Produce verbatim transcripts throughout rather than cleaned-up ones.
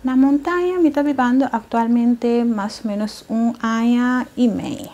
Na montanha, me está vivendo atualmente mais ou menos um ano e meio.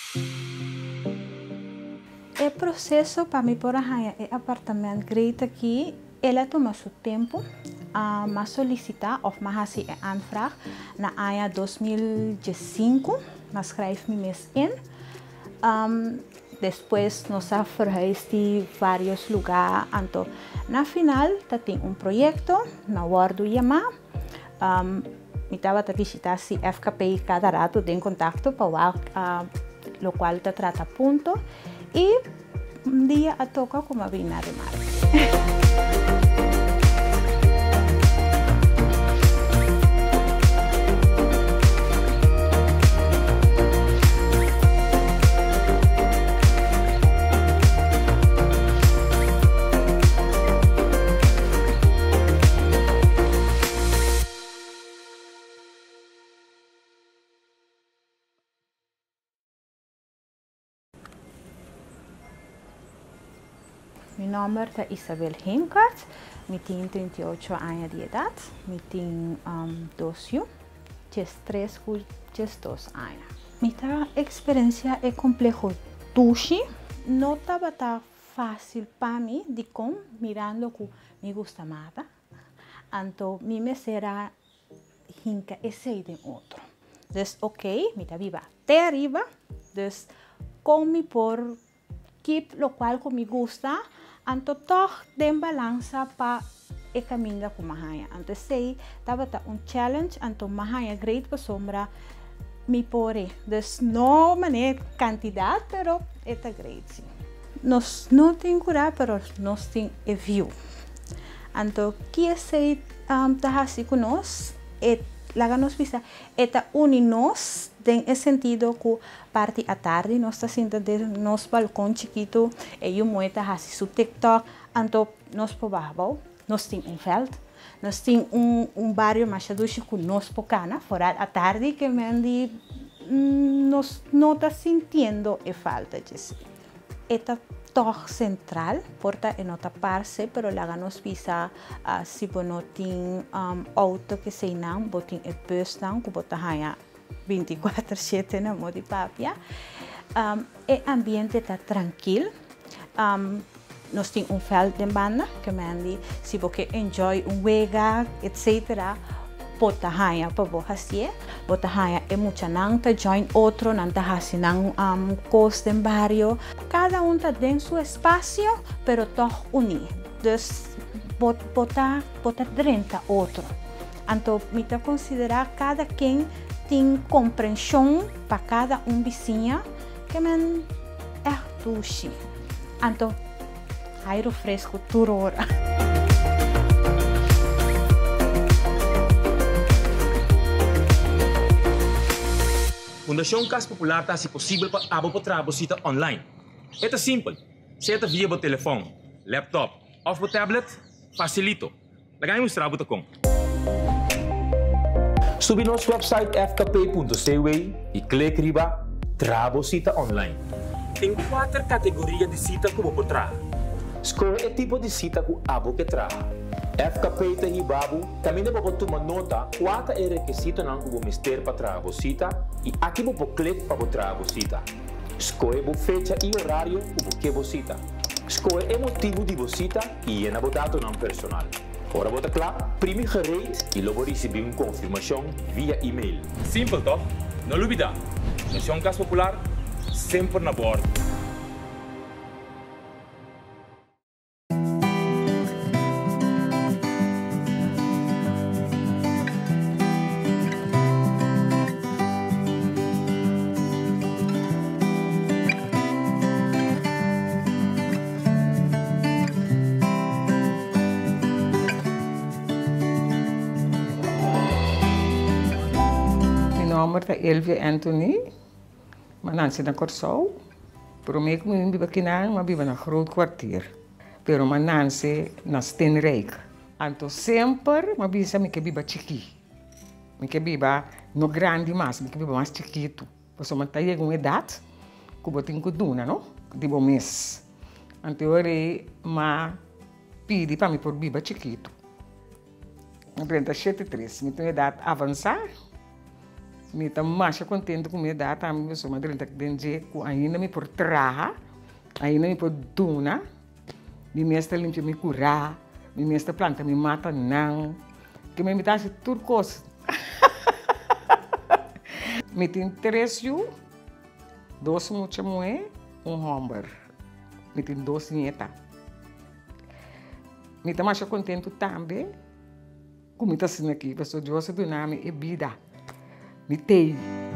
O processo para me pôr a é apartamento grande aqui, ele toma seu tempo, uh, mas solicitar ou mas fazer a anvraag na ano dois mil e cinco, mas schrijf me mês in. Um, depois nós verhuisd de vários lugares, então na final tem um projeto, na Wardo Yama, um, me estava a visitar se F K P cada rato tem contato para o uh, qual te trata ponto e um dia a toca como a vina de mar. Meu nome é Isabel Heimkart, eu tenho trinta e oito anos de idade, eu tenho um, dois filhos, três e dois anos. Minha experiência é complexa. Tuxi, não estava tão fácil para mim de como mirando que me gusta mais. Então, me será hinka e sei de outro. Então, ok, me está viva até arriba, então, como por keep lo qual que me gusta, então toch den balança para o caminho com mahaya. Então sei, tava tá um challenge, então mahaya great para sombra me pore. Então não mané quantidade, pero é tá great sim. Nós não tem cura, pero nós tem a view. Então que sei um, tá assim com nós é laga nos visa eta uni nós tem esse sentido que parte à tarde nós está sentando nos balcão chiquito e eu moeta assim su TikTok então nós pobamos nós tem um feld nós tem um um barrio machaduchi que nós pocana fora à tarde que mendi nós não está sentindo a falta disso eta toch central, porta em outra parte, pero lá nos visa uh, se não tem um, auto que se não, botem a bus não, que bota raia vinte e quatro sete na modo de papia. Um, o ambiente está tranquilo. Um, nós temos um feld de banda, que mandi, se você enjoy um wega, etcétera. Bota raia para você, bota raia é muito nanta join outro nanta hasi nang um cost em barrio. Cada um tá tem seu espaço, pero toch uni. Dus bot bota bota trinta outro. Então me tá considerar cada quem tem compreensão para cada um vizinho que men é tuxi. Então airo fresco toda hora. Fundação Casa Popular está, se possível, para abrir para trabalhar online. É simples. Seta via o telefone, laptop ou o tablet, facilito. Lagay mo sa trabalho com. Subi nosso website f k p ponto c w e clique riba Trabalhar online. Tem quatro categorias de cita que vou trabalhar. Escolha o tipo de cita que abo que trabalha. F K P te hibabu, também deve tomar nota quatro é requisito não que vou mister para trabalhar e aqui vou clicar para trabalhar. Escolha a fecha e horário que você cita. Escolha o motivo de você cita e é dado não personal. Ora bota claro, primeiro gereed e logo receber uma confirmação via e-mail. Simples, toch? Não olvida. Fundação Casa Popular sempre na bordo. Meu nome é Elvia Anthony, mas nasci na Corsol. Por mim, eu vivo aqui na, mas vivo na groot kwartier. Pero mas nasci na Steenrijk. Então sempre, mas vivo que vivo chiqui. Que vivo no grande mas, que vivo mais chiquito. Porque eu tenho uma idade que eu tenho que dar, não? Tipo mês. Então eu mas pedi para mim por vivo chiquito. Eu trinta e sete, três. Eu tenho idade avançar. Eu estou mais contente com a minha idade. Eu sou uma trinta que ainda me por traha, ainda me por duna. Me mestra limpa me curar, me mestra planta me mata não. Que me imitasse turcos. Me tem três yu, dois mucha moe, um homem. Me tem dois nietas. Me estou mais contente também. Como está sendo aqui, pessoal de hoje do nome é vida. Me tem.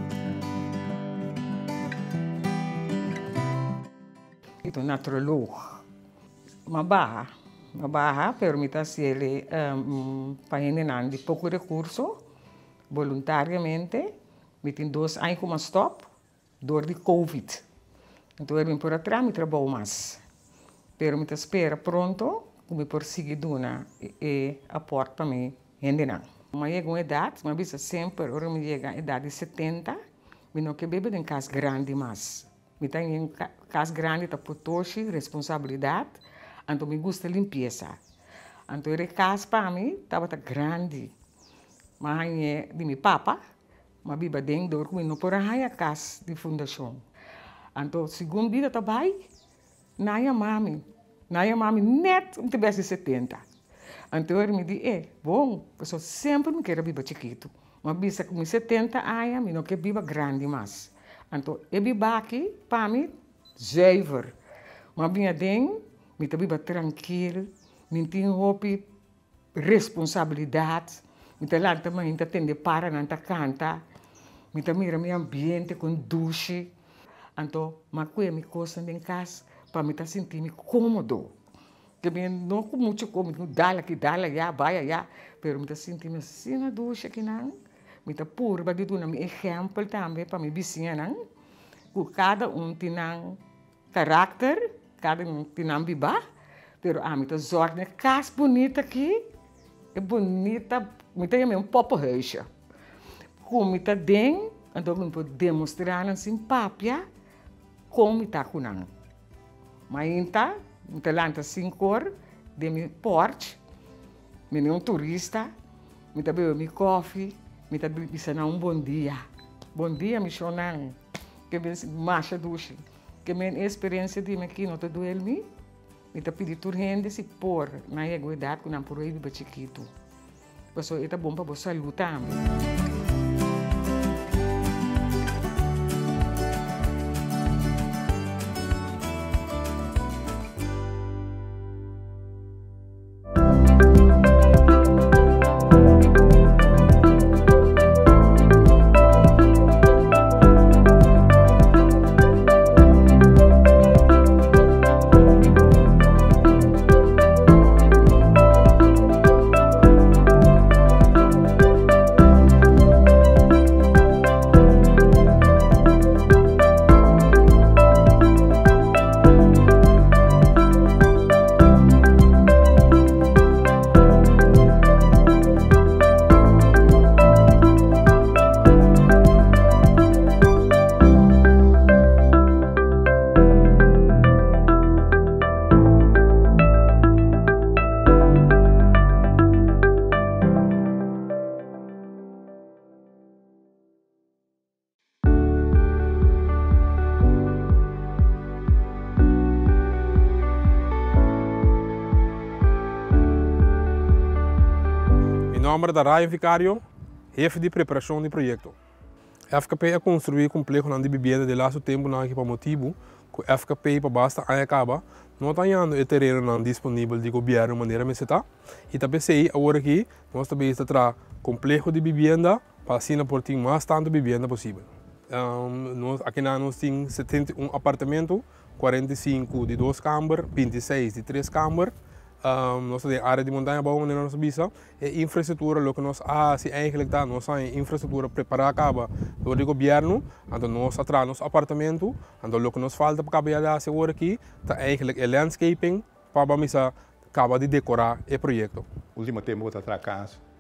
Estou naturólogo. Uma barra, uma barra permite se ele um, para de pouco recurso, voluntariamente, me tem dois anos como stop, dor de Covid. Então eu vim por atrás, me trabalho mais. Pero me espera pronto, como por seguir duna e aporta para mim, ainda não. Mas chega uma idade, mas bisa sempre, agora me chega a idade de setenta, me não quer beber em casa grande mais. Me tem em casa grande, tá por toche, responsabilidade. Então, me gusta limpeza. Então, a casa para mim estava grande. Mas é de meu papa, mas biba dentro, como não por a casa de fundação. Então, segundo vida também, naia mami, naia mami net um tivesse setenta. Então, ele me disse, é, bom, eu só sempre me quero biba chiquito. Mas bisa com setenta anos, me não quero biba grande mais. Então, eu biba aqui, para mim, zuiver. Mas vinha dentro, me também tranquilo, me tem roupa responsabilidade, me também também atender para não canta, me também mira meu ambiente com duche, então mas que me coisa em casa para me tá sentir me cômodo, que me não com muito cômodo, dá que dá já vai já, pero me tá sentindo assim na duche que não, me tá puro para de dar um exemplo também para me vizinha não, que cada um tem um caráter. Cada um tem um bibá, pero a mim tá zorna casa bonita aqui, é bonita, me tem um pouco recha. Como me tá dentro, então me pode demonstrar assim papia como me tá com não. Mas então, me tá lá assim cor de meu porte, me é um turista, me tá bebendo meu coffee, me tá bebendo um bom dia, bom dia me chonan, que me marcha duche. Que a minha experiência de aqui não te doeu me, me tá pedindo urgente se pôr na igualdade com não por aí de chiquito. Pessoal, é bom para você saúde também. Nome da Ryan Vicario, chefe de preparação do projeto. A F K P é construir complexo de vivenda de laço tempo na equipa motivo, que a F K P para basta aí acaba, não está ainda o terreno disponível de governo de maneira meseta, e também sei agora que nós também está complexo de vivenda para assim por ter mais tanto vivenda possível. Um, nós aqui nós temos setenta e um apartamento, quarenta e cinco de duas câmaras, vinte e seis de três câmaras. Um, nós temos área de montanha boa na nossa visa e infraestrutura, o que nós ah, se eigenlijk tá, nós temos infraestrutura preparada acaba do governo, então nós atrás nosso apartamento, então o que nos falta para acabar da segura aqui, tá eigenlijk é landscaping para a missa acaba de decorar o projeto. Último tempo está atrás casa,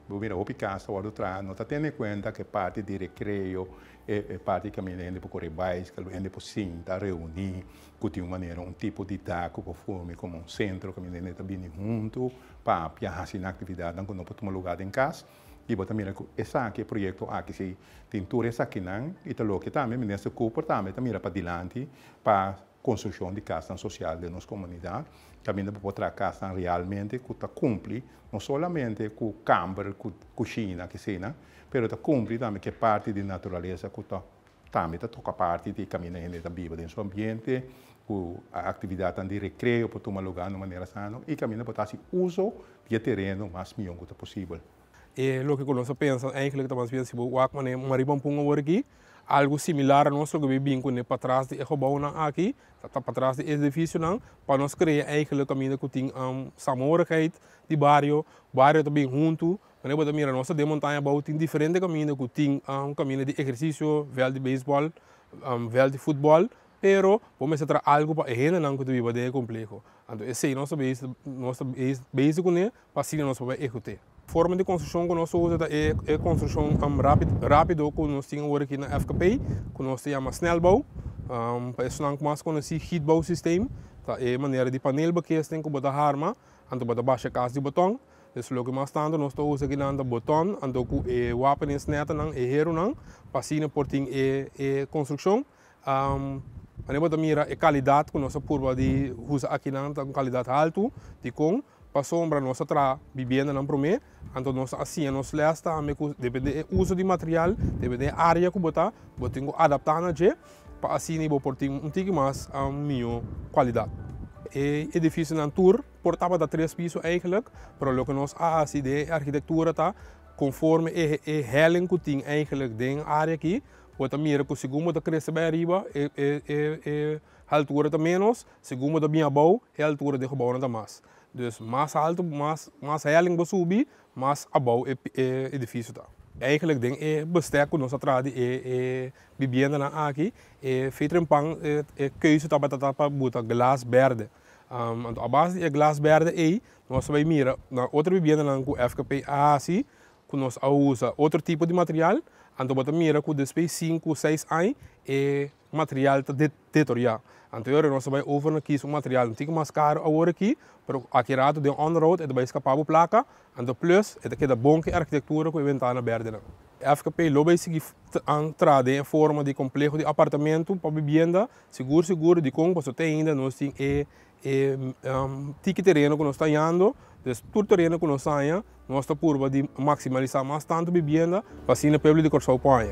Mira, opi casa o outra, não está tendo em conta que parte de recreio é, é parte que a gente pode correr bicycle, a gente pode sentar, reunir, de uma maneira, um tipo de taco, conforme como um centro, que a gente está vindo junto, para fazer na atividade, não pode tomar lugar em casa. E bota mira, esse aqui projeto aqui se tem tudo isso aqui não, e também que também nesse corpo também mira para diante para construção de casa social de nossa comunidade. Também para botar casa realmente que está cumpre não somente com câmara, com cozinha, que seja, mas está cumpre também que parte da natureza que está também toca parte de caminhar ainda viva dentro do ambiente, com a atividade de recreio para tomar lugar de maneira sana e caminhar para fazer uso de terreno mais melhor que possível. E o que nós pensamos é que nós pensamos que o Akman é uma ribampung aqui, algo similar a nosso que vivemos com para trás de Ecobau aqui, está para trás do edifício não, para nós criar aquele caminho que tem um samorigheid de bairro, bairro também junto, quando você mira nossa de montanha bau tem diferente caminho que tem um caminho de exercício, vel de beisebol, um, vel de futebol, pero vamos ter algo para a não que vive de complexo. Então esse é nosso base, nosso base com ele, para assim nós vamos executar. Forma de construção que nós usamos é, é construção um, rápido, rápido que nós temos aqui na F K P, que nós chamamos snelbouw. Um, para isso não mais conhecido heatbouw sistema, tá? É maneira de painel que tem que botar arma, então botar baixa casa de botão. Isso é o que mais tanto nós usamos aqui na botão, então com o wapen é sneta não, é hero não, para assim por tem é, é construção. Um, Mas nós mira a qualidade que nós curva de usa aqui na qualidade alta, de com para sombra nossa tra vivenda não promete, então nós assim nós lesta depende do uso de material, depende da área que botar, botinho adaptar na je, para assim nível por ter um tique mais a melhor qualidade. E edifício na tour portava da três pisos eigenlijk, para o que nós assim de arquitetura tá conforme é é helling que tem eigenlijk dentro área aqui. Bota mira que o segundo da cresce bem arriba é é é a altura da menos, segundo da minha bau é a altura de gebouw da mais. Dus mais alto, mais mais helling vai subir, mais abau é é edifício tá. Eigenlijk ding é bestek que nós atrás é é vivenda na aqui é feito em pang é é keuze tá para para botar glas verde. Um, então a base é glas verde aí nós vai mira na outra vivenda na com F K P assim que nós usa outro tipo de material. Então, bota mira que depois de cinco, seis anos é material deteriorado. Então, agora nós vamos over aqui um material um pouco mais caro agora aqui, mas aqui rato de on-road é vai escapar a placa. Então, plus é que é bom que a arquitetura com a ventana verde. F K P vai seguir entrar em forma de complexo de apartamento para vivenda, seguro, seguro, de como você tem ainda, nós temos é, é, um, tique terreno que nós estamos indo. Dus todo terreno que nós temos, nós estamos por de maximalizar mais tanto vivenda para assim o povo de Corsau Panha.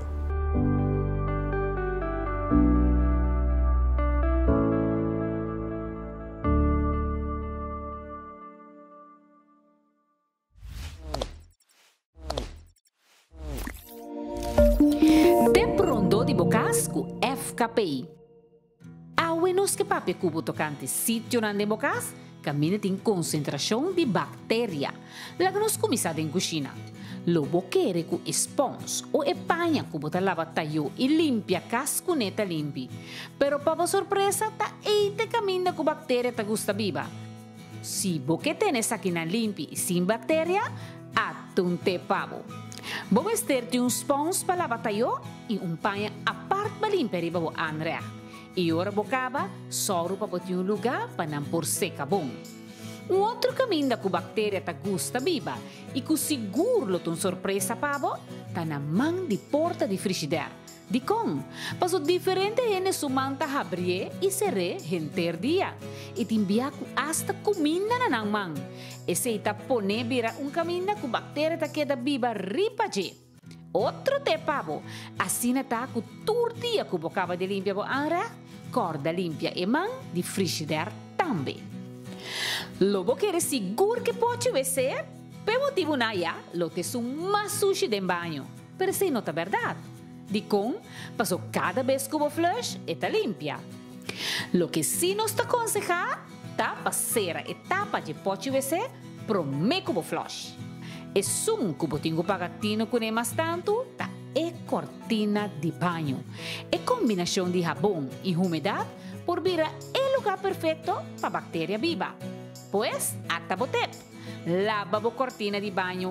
De pronto de Bocasco, F K P I. Awe nos que pape cubo tocante sítio na de Bocas, caminha tem concentração de bactéria. Lá que nós começamos em cozinha. Lobo quer com espons ou epanha que bota lava taio e limpia casco neta limpi. Pero para surpresa, tá eite caminha com bactéria tá gusta viva. Se boque tem essa aqui na limpi e sem bactéria, atunte pavo. Vamos ter um spons para lava taio e um panha a parte para limpar riba o André. E ora bocaba, soro para botar um lugar para não pôr seca bom. Um outro caminho da que a bactéria tá gusta viva e que seguro tem surpresa pavo, tá na mão de porta de frigideira. De com, passo diferente é su manta abrir e serre renter dia. E te envia hasta comida na nang mão. E se tá pone vira um caminho que a bactéria tá queda viva ripa je. Outro te pavo, assim tá com turdia que bocava de limpia bo anra, corda limpia e mão de frigideira também. Lobo quer seguro que pode ser, per motivo naia, lo te su mais sushi de banho. Per se não tá verdade. De com, passou cada vez que o flush e tá limpia. Lo que sim nos tá aconselhar, tá passar a etapa de pode ser, promete o flush. E sum que o tingo pagatino com mais tanto, tá é cortina de banho. É combinação de sabão e umidade por virar o lugar perfeito para bactéria viva. Pois, ata botep. Lava a cortina de banho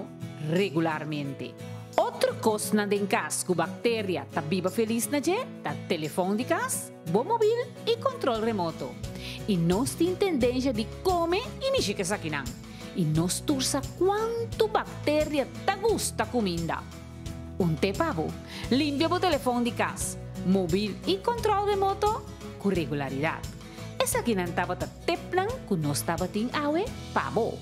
regularmente. Outra coisa na den cas que bactéria tá biba feliz na je, tá telefone de cas, bom móvel e controle remoto. E nós tem tendência de comer e mexer que saquinang. E nós tursa quanto bactéria tá gusta comida. Um te pavo, limpia o telefone de cas, móvel e controle remoto com regularidade. Essa aqui não estava ta teplan que nós estava tem awe pavo.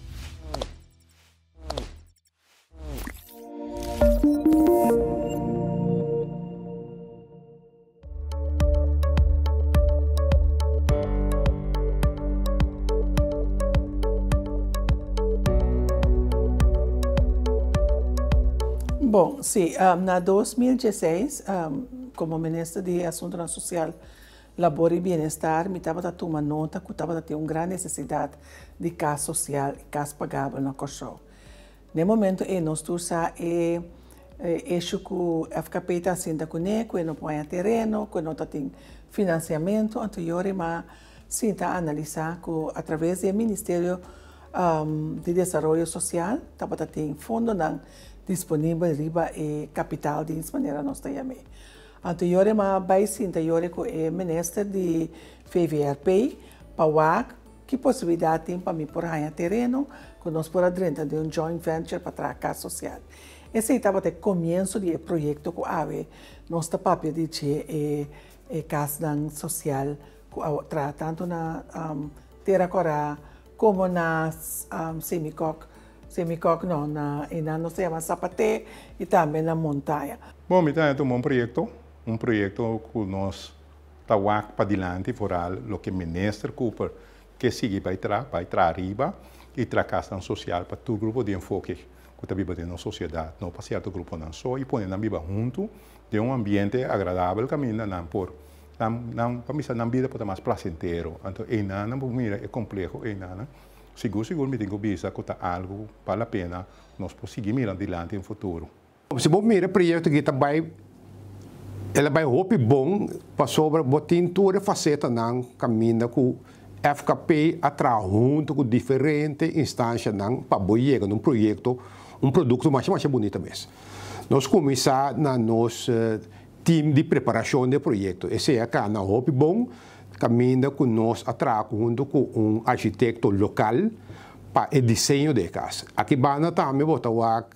Bom, sim, um, na dois mil e dezesseis, um, como ministro de Assuntos Social, Labor e Bem-Estar, me estava dando uma nota que estava tendo uma grande necessidade de casa social e casa pagável na Corsol. No momento, nós estamos é eixo que o F K P está sendo com ele, que não põe terreno, que não tem financiamento, então eu sinto analisar que através do Ministério um, de Desenvolvimento Social, estava tendo fundo disponível riba e capital de maneira nós temos. Então eu vai sinto eu que o ministro de F V R P para que possibilidade tem para mim por aí terreno, que nós podemos dentro de um joint venture para trazer casa social. Esse estava até começo do projeto que ave nós está papel de que é casa social que traz tanto na um, terra cora como na um, semicoc semicoc não na e na nós chama Sapate e também na montanha. Bom, então é um projeto, um projeto que nós está para diante foral o que o ministro Cooper que sigue para trás, para trás arriba e traz casa social para todo grupo de enfoque que está vivendo na sociedade, não para certo grupo não só e põe na vida junto de um ambiente agradável caminha não por não não para mim na vida pode mais placentero, então é nada não mira é complexo é nada seguro seguro me tenho vista que está algo vale a pena nós conseguir mirar adiante no futuro. Se bom mira projeto que também ela vai roupa bom para sobre botin toda faceta não caminha com F K P atrás junto com diferentes instâncias não para chegar num projeto um produto mais mais bonito mesmo. Nós começamos na nosso uh, time de preparação do projeto. Esse é a cana roupa bom caminha com nós atrás junto com um arquiteto local para o desenho da casa. Aqui bana também botar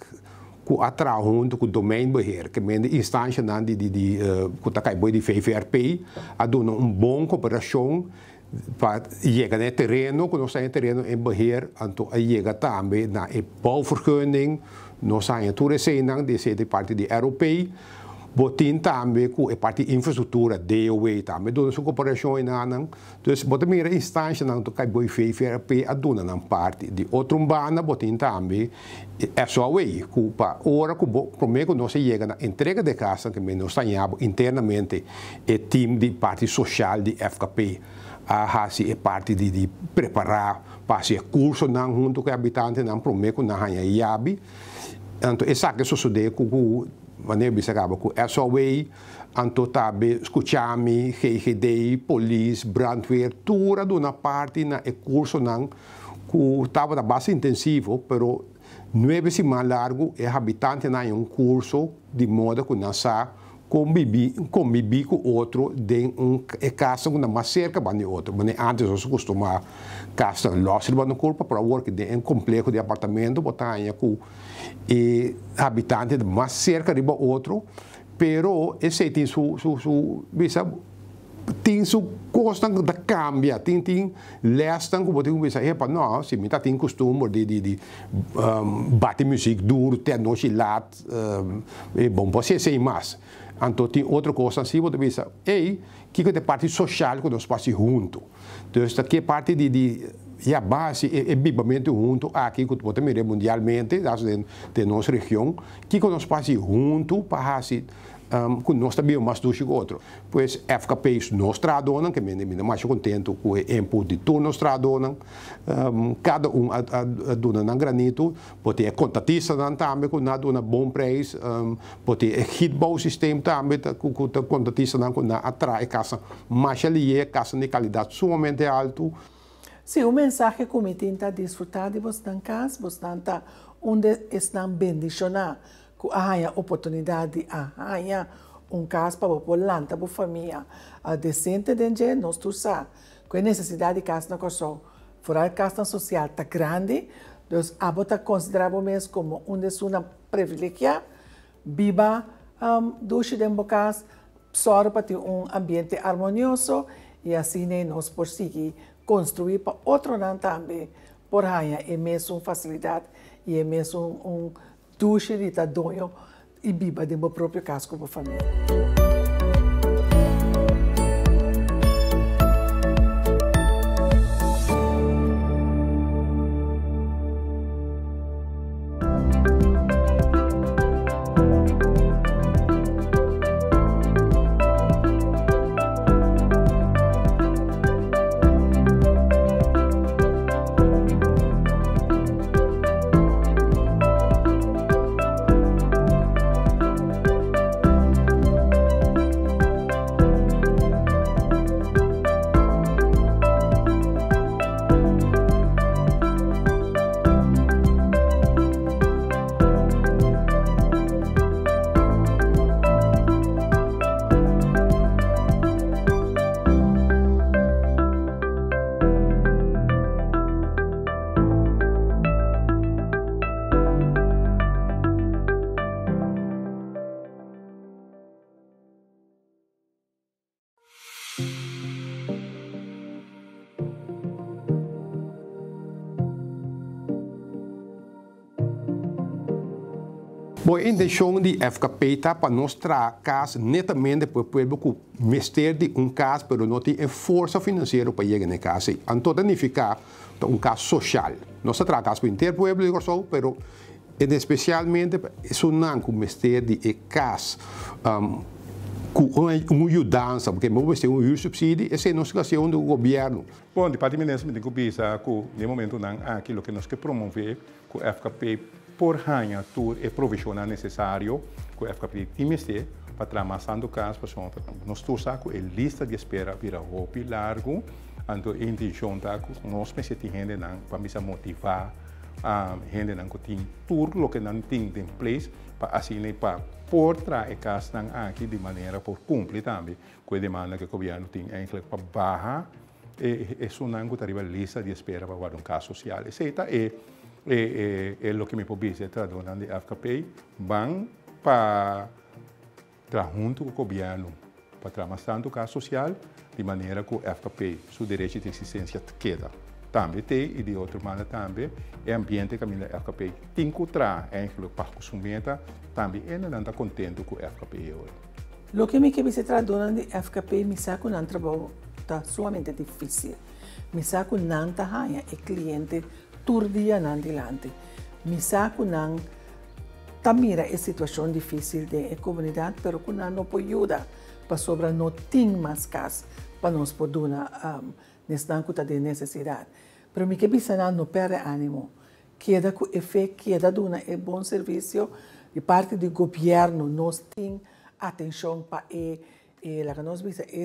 com atrás junto com o domain beheer, que é a instância de de de que está caindo de F V R P, a dona uma boa cooperação para chegar no terreno, quando nós estamos no terreno em beheer, então chega também na bouwvergunning, nós estamos tudo recém desse de parte de Europeia, botin também com a parte de infraestrutura, D O E também, dona sua cooperação em nada, então botar primeira instância não to caindo de F V R P, a dona na parte de outra urbana, botin também é só aí, para hora que primeiro nós chega na entrega de casa que nós estamos internamente é time de parte social de F K P. A é parte de, de preparar para ser curso não junto com habitantes não prometo na hanha iabi então essa que sucede com o maneira bisa acaba com S O A então também escutami G G D polícia brandweer toda na parte na é curso não que estava da base intensivo pero nove semanas largo é habitante na um curso de modo que não sa convivi convivi com outro de um casa com mais cerca de outro, mas antes nós costumava casa losse no corpo para work de um complexo de apartamento botar com e habitante de mais cerca de outro, pero esse tem su su su bisa tem su costa da cambia, tem tem lestan que botar com bisa é para não, se me tá tem costume de de de bater música duro, ter noite lat, é bom você sei mais. Então, tem outra coisa assim, você pensa, ei, que é a parte social que nós passamos junto. Então, esta aqui é parte de, de e a base é, é vivamente junto aqui que você mira mundialmente, de, de nossa região, que nós passamos junto para assim, um, que nós também mais do que outro. Pois F K P nós tradonam, que me me mais contento com o input de todos nós tradonam, um, cada um a, a, a dona na granito, pode ter contatista também com nada um bom preço, um, pode ter hitbau sistema também com contatista com na atrai casa mais ali é casa de qualidade sumamente alto. Sim, o mensagem que me tenta desfrutar de você em casa, você está onde estão bendicionar, que há oportunidade de há um caso para a lanta, para a família, a decente de nós tu sabe, que a necessidade de casa na corção, fora a casa social está grande, então a bota considerado mesmo como um de sua privilégio, viva um, duche de bocas, só para ter um ambiente harmonioso e assim nós conseguimos construir para outro ano também, por aí é mesmo uma facilidade e é mesmo um, um duche de tadonho e viva de meu próprio caso como família. Bom, a intenção de F K P está para mostrar caso netamente para o povo que mestre de um caso, mas não tem força financeira para chegar nesse caso. Então, significa um caso social. Não se trata de caso para o inteiro povo, mas especialmente é um não que mestre de caso um, com uma ajudança, porque não tem um subsídio, essa é a nossa questão do governo. Bom, o departamento de Cubisa, que no momento não há aquilo que nós queremos promover, com o F K P por ranha tur e provisional necessário que o F K P tem para trabalhar no caso para nós todos a lista de espera vira roupa largo, então a intenção tá nós precisamos gente não para me motivar a gente não que tem tur lo que não tem em place para assim para por trazer caso não aqui de maneira por cumprir também com a demanda que o governo tem para barra e isso não que arriva a lista de espera para um caso social, etc. e É, é, é o que me pode dizer, traduzendo de F K P, vão para trabalhar junto com o governo, para trabalhar no caso social, de maneira que o F K P, seu direito de existência, queda. Também tem, e de outra maneira também, é ambiente que a F K P tem que trazer para o consumidor, também é não está contente com o F K P hoje. O que me quer dizer, traduzendo de F K P, me sabe que um trabalho está somente difícil. Me sabe que não está ganhando o cliente turdia nan dilante. Misako nang tamira é situação difícil de comunidade, pero que não pode ajudar para sobra não tem mais cas para nós poder um, nesse nanco de necessidade. Pero me que bisa não perde ânimo. Queda que efeito queda duna é bom serviço de parte do governo nós tem atenção para e e la que nós bisa é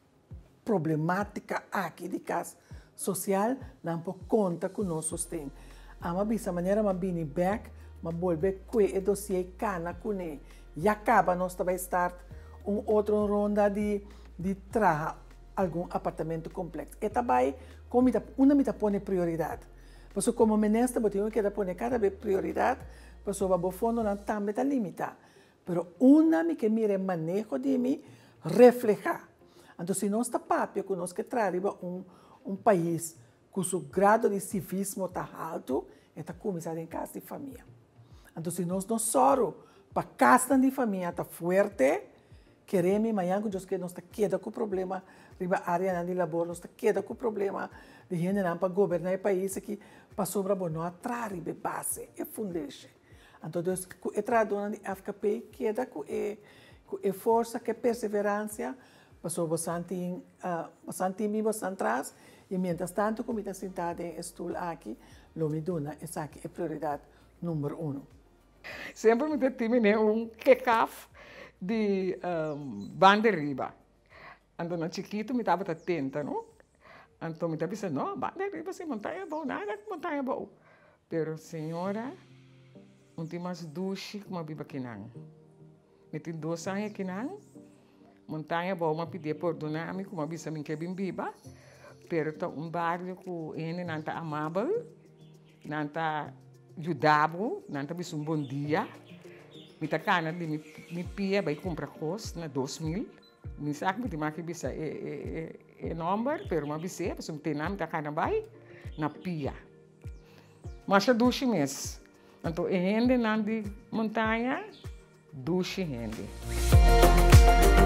problemática aqui de casa social, não pode conta com nós sustém. Ama bisa maneira ma bini back, ma volve que e dossiê cana com ele. E acaba nós também start um outro ronda de de trazer algum apartamento complexo. E também como uma mita põe prioridade. Porque como ministro, eu tenho que pôr cada vez prioridade, porque o fundo não também está limitado. Mas uma me que mire manejo de mim reflejar. Então, se nós está papel, que nós que trazemos um um país cujo grado de civismo está alto, está começando em casa de família. Então, se nós não somos para casa de família está forte, queremos amanhã que nós está queda com o problema da área de labor, nós está queda com o problema de gente não para governar o país que para sobra não atrair a base e fundeixe. Então, a tradução de F K P queda com a força, com a perseverança, passou bastante, uh, bastante mim, bastante atrás, e mientras tanto, como está sentada em estudo aqui, lo me dona, essa aqui é a prioridade número um. Sempre me terminei um kick-off de um, banda riba. Então, na chiquito, me estava atenta, não? Então, me estava dizendo, não, banda riba, se montanha boa, nada que montanha boa. Pero, senhora, Unti mas dushi kuma biba kinang. Metin dosa ya kinang. Montanha bom uma pedir por donami kuma bisa min kebin biba. Pero ta um barrio ku ene nanta amável, nanta ajudabo, nanta bis um bom dia. Mita kana di mi, mi pia vai comprar cos na dois mil. Mi sak mi maki bisa e e e, e number, pero ma bisa pesum tenam ta kana vai na pia. Mas a dushi mes. Então, e rende na montanha, dushi rende.